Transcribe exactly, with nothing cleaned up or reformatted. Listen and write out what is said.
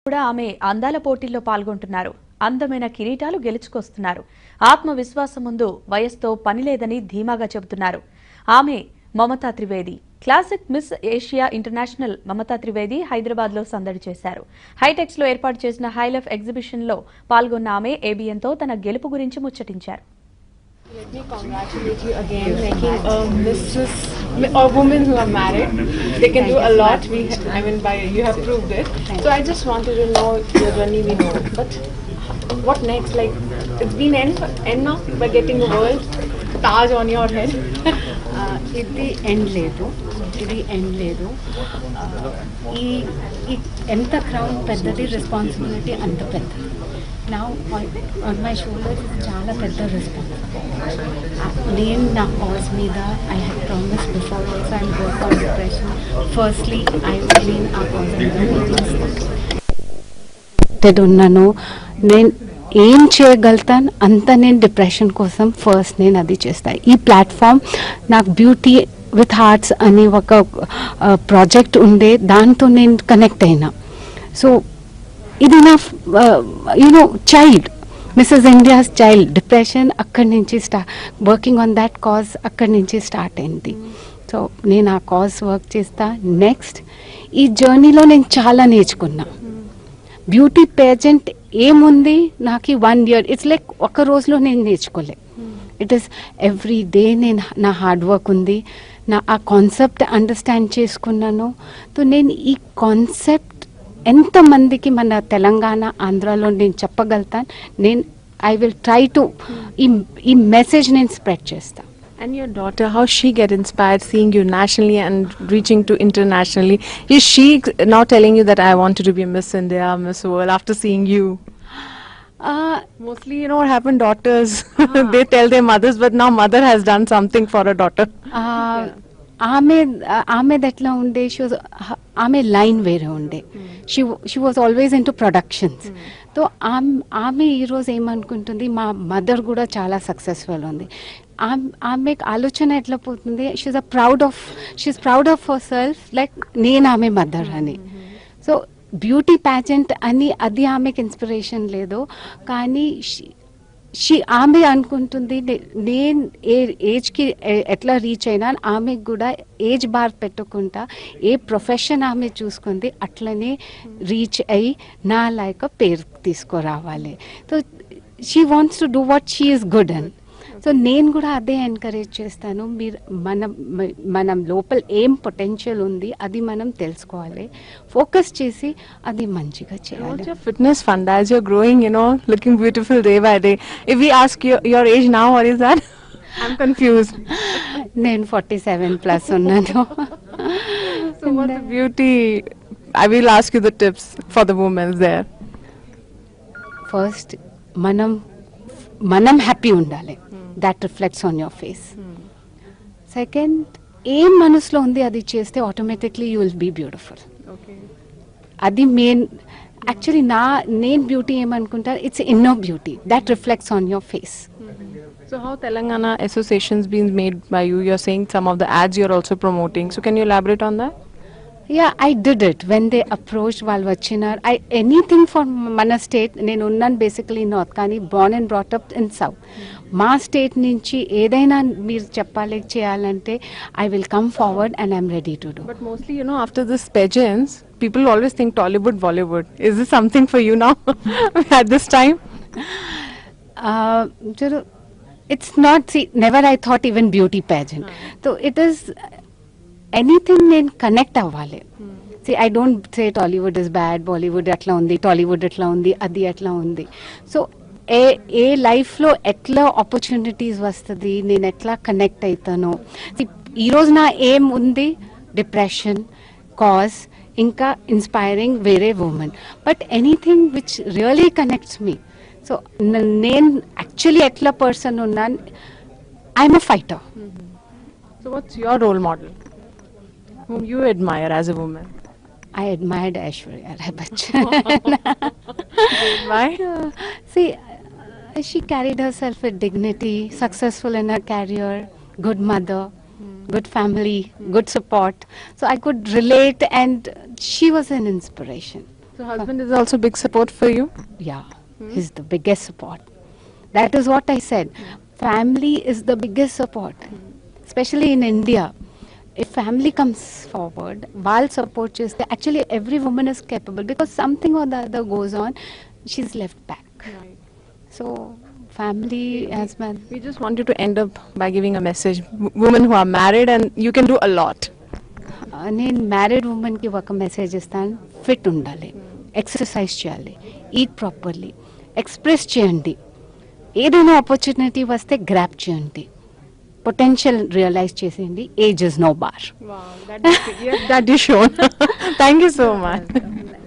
కూడా ఆమె అందాల పోటీల్లో పాల్గొంటున్నారు. అందమైన కిరీటాలు గెలుచుకొస్తున్నారు. ఆత్మవిశ్వాసం ముందు వయస్సుతో పని లేదని ధీమాగా చెబుతున్నారు. ఆమె Mamata Trivedi. Classic Miss Asia international Mamata Trivedi Hyderabad లో సందడి చేశారు. హైటెక్స్ లో ఏర్పాటు చేసిన హైలైఫ్ ఎగ్జిబిషన్ లో పాల్గొన్న ఆమె ఏబిఎన్ తో తన గెలుపు గురించి ముచ్చటించారు. Let me congratulate you again, making a missus or women who are married. They can do a lot. We, I mean, by you have proved it. So I just wanted to know your journey. We know, but what next? Like it's been end, end now by getting a world Taj on your head. ఇది end లేదు, ఇది end లేదు. ఈ ఎంత crowd పెద్దది, responsibility అంత పెద్దది. నా ఆన్ మై షోల్డర్స్ చాలా పెద్ద రెస్పాన్సిబిలిటీ. నేను నా కాజ్ మీద I have promise before also I work on depression. Firstly I నేను ఆ కాజ్ మీద ఉన్నాను. నేను ఏం చేయగలుగుతాను అంత నేను డిప్రెషన్ కోసం ఫస్ట్ నేను అది చేస్తాను. ఈ ప్లాట్ఫామ్ నాకు బ్యూటీ విత్ హార్ట్స్ అనే ఒక ప్రాజెక్ట్ ఉండే, దాంతో నేను కనెక్ట్ అయినా. సో ఇది నా you know child, Mrs India's child depression అక్కడి నుంచి start, working on that cause అక్కడి నుంచి స్టార్ట్ అయింది. సో నేను ఆ కాజ్ వర్క్ చేస్తా. నెక్స్ట్ ఈ జర్నీలో నేను చాలా నేర్చుకున్నా. బ్యూటీ పేజెంట్ ఏముంది నాకు వన్ ఇయర్, ఇట్స్ లైక్ ఒక రోజులో నేను నేర్చుకోలే. ఇట్ ఈస్ ఎవ్రీ డే నేను నా హార్డ్ వర్క్ ఉంది. నా ఆ కాన్సెప్ట్ అండర్స్టాండ్ చేసుకున్నాను. సో నేను ఈ కాన్సెప్ట్ ఎంతమందికి మన తెలంగాణ ఆంధ్రాలో నేను చెప్పగలుగుతాను. నేను ఐ విల్ ట్రై టు ఈ ఈ మెసేజ్ నేను స్ప్రెడ్ చేస్తాను. And your daughter, how she get inspired seeing you nationally and reaching to internationally? Is she now telling you that I wanted to be Miss India, Miss World after seeing you? Uh, Mostly, you know what happened, daughters, uh, they tell their mothers, but now mother has done something for her daughter. Uh, ఆమె ఆమెది ఎట్లా ఉండే, she was ఆమె line వేరే ఉండే. She she was always in to productions. So ఆమె ఈరోజు ఏమనుకుంటుంది, మా మదర్ కూడా చాలా సక్సెస్ఫుల్ ఉంది. ఆమె ఆలోచన ఎట్లా పోతుంది, she's a proud of she's proud of her self, like నేను ఆమె మదర్ అని. సో బ్యూటీ ప్యాజెంట్ అని అది ఆమెకి ఇన్స్పిరేషన్ లేదు, కానీ షీ ఆమె అనుకుంటుంది నేను ఏ ఏజ్కి ఎట్లా రీచ్ అయినా ఆమెకు కూడా ఏజ్ బార్ పెట్టుకుంటా ఏ ప్రొఫెషన్ ఆమె చూసుకుంది అట్లనే రీచ్ అయ్యి నా లైక్ పేరు తీసుకురావాలి. So she wants to do what she is good on. So నేను కూడా అదే ఎంకరేజ్ చేస్తాను. మీరు మనం మనం లోపల ఏం పొటెన్షియల్ ఉంది అది మనం తెలుసుకోవాలి, ఫోకస్ చేసి అది మంచిగా చేయాలి. What's your fitness fund as you're growing, you know, looking beautiful day by day? If we ask your, your age now, what is that? I'm confused. నేను ఫార్టీ సెవెన్ ప్లస్ ఉన్నాను. So what's the beauty? I will ask you the tips for the women there. First మనం మనం happy ఉండాలి. that reflects on your face. Hmm. Second, ఏం మనసులో ఉంది అది చేస్తే automatically you will be beautiful. అది మెయిన్. యాక్చువల్లీ నా నేను బ్యూటీ ఏమనుకుంటాను, it's inner beauty that reflects on your face. So how Telangana associations being made by you? You're saying some of the ads you're also promoting. So can you elaborate on that? Yeah, I did it when they approached వాళ్ళు వచ్చినారు. I anything for మన state, నేను ఉన్నాను basically north, కానీ born and brought up in south. మా state నుంచి ఏదైనా మీరు చెప్పాలి చేయాలంటే I will come forward and I'm ready to do. But mostly, you know, after this pageants, people always think Tollywood, Bollywood. Is this something for you now at this time? Uh, it's not, see, never I thought even beauty pageant. Uh-huh. So it is anything నేను connect అవ్వాలి. See I don't say Tollywood is bad, Bollywood ఎట్లా ఉంది, టాలీవుడ్ ఎట్లా ఉంది, అది ఎట్లా ఉంది. So ఏ ఏ లైఫ్లో ఎట్లా ఆపర్చునిటీస్ వస్తుంది, నేను ఎట్లా కనెక్ట్ అవుతానో. ఈరోజు నా ఏం ఉంది, డిప్రెషన్ కాజ్, ఇంకా ఇన్స్పైరింగ్ వేరే women, but anything which really connects me. So నేను యాక్చువల్లీ ఎట్లా పర్సన్ ఉన్నాను, I'm a fighter. So what's your role model whom you admire as a woman? I admired Aishwarya Rai Bachchan. Why? Uh, see, uh, she carried herself with dignity, successful in her career, good mother, mm. good family, mm. good support. So I could relate, and she was an inspiration. So husband is also big support for you? Yeah, he's the biggest support. That is what I said. Family is the biggest support, especially in India. If family comes forward, while support cheste, actually every woman is capable, because something or the other goes on, she's left back. Right. So family as well. We just want you to end up by giving a message. W- women who are married and you can do a lot. నేను married ఉమెన్కి ఒక message ఇస్తాను. Fit ఉండాలి, exercise చేయాలి, eat properly, express చేయండి, ఏదైనా opportunity వస్తే grab చేయండి, పొటెన్షియల్ రియలైజ్ చేసేయండి. Age is no bar. Wow, that is, yes, that is shown. Thank you so much.